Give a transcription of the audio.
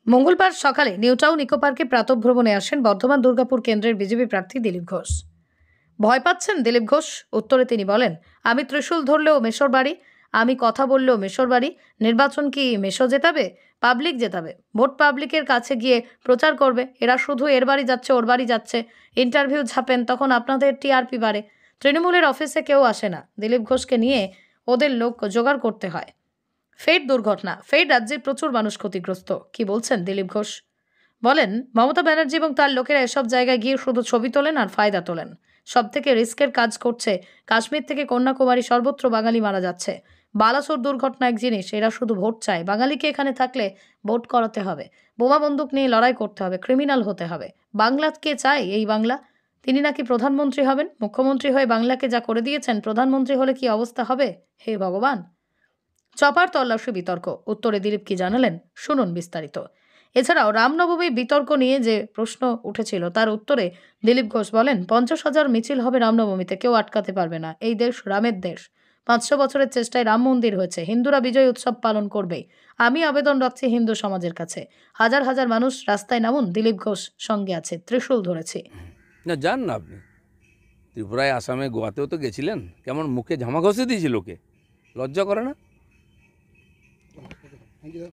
মঙ্গলবার সকালে new town eco পার্কে প্রাতঃভ্রমণে আসেন বর্ধমান দুর্গাপুর কেন্দ্রের বিজেপি প্রার্থী দিলীপ ঘোষ। ভয় পাচ্ছেন দিলীপ ঘোষ? উত্তরে তিনি বলেন, আমি ত্রিশূল ধরলেও মেশর বাড়ি, আমি কথা বললেও মেশর বাড়ি। নির্বাচন কি মেশো জেতাবে? পাবলিক জেতাবে। ভোট পাবলিকের কাছে গিয়ে প্রচার করবে। এরা শুধু এর বাড়ি যাচ্ছে, ওর বাড়ি যাচ্ছে, ইন্টারভিউ ছাপেন, তখন আপনাদের টিআরপি বাড়ে। তৃণমূলের অফিসে কেউ আসে না, দিলীপ ঘোষকে নিয়ে ওদের লোক জোগাড় করতে হয়। ফের দুর্ঘটনা, ফের রাজ্যের প্রচুর মানুষ ক্ষতিগ্রস্ত। কি বলছেন দিলীপ ঘোষ? বলেন, মমতা ব্যানার্জি এবং তার লোকেরা এসব জায়গায় গিয়ে শুধু ছবি তোলেন আর ফায়দা তোলেন। সব থেকে রিস্কের কাজ করছে। কাশ্মীর থেকে কন্যাকুমারী সর্বত্র বাঙালি মারা যাচ্ছে। বালাসোর দুর্ঘটনা এক জিনিস, এরা শুধু ভোট চায়। বাঙালিকে এখানে থাকলে ভোট করাতে হবে, বোমা বন্দুক নিয়ে লড়াই করতে হবে, ক্রিমিনাল হতে হবে। বাংলা কে চায়? এই বাংলা। তিনি নাকি প্রধানমন্ত্রী হবেন। মুখ্যমন্ত্রী হয়ে বাংলাকে যা করে দিয়েছেন, প্রধানমন্ত্রী হলে কি অবস্থা হবে? হে ভগবান। চপার তল্লাশি বিতর্ক, উত্তরে দিলীপ কি জানালেন শুনুন বিস্তারিত। এছাড়াও রামনবমী বিতর্ক নিয়ে যে প্রশ্ন উঠেছিল তার উত্তরে দিলীপ ঘোষ বলেন, 50,000 মিছিল হবে রামনবমীতে, কেউ আটকাতে পারবে না। এই দেশ রামের দেশ। 500 বছরের চেষ্টায় রাম মন্দির হয়েছে। হিন্দুরা বিজয় উৎসব পালন করবেই। আমি আবেদন রাখছি হিন্দু সমাজের কাছে, হাজার হাজার মানুষ রাস্তায় নামুন, দিলীপ ঘোষ সঙ্গে আছে, ত্রিশূল ধরেছি। না, যান না আপনি ত্রিপুরায়, আসামে, গোয়াতেও তো গেছিলেন। কেমন মুখে ঝামা ঘষে দিয়েছিল লোকে? লজ্জা করে না?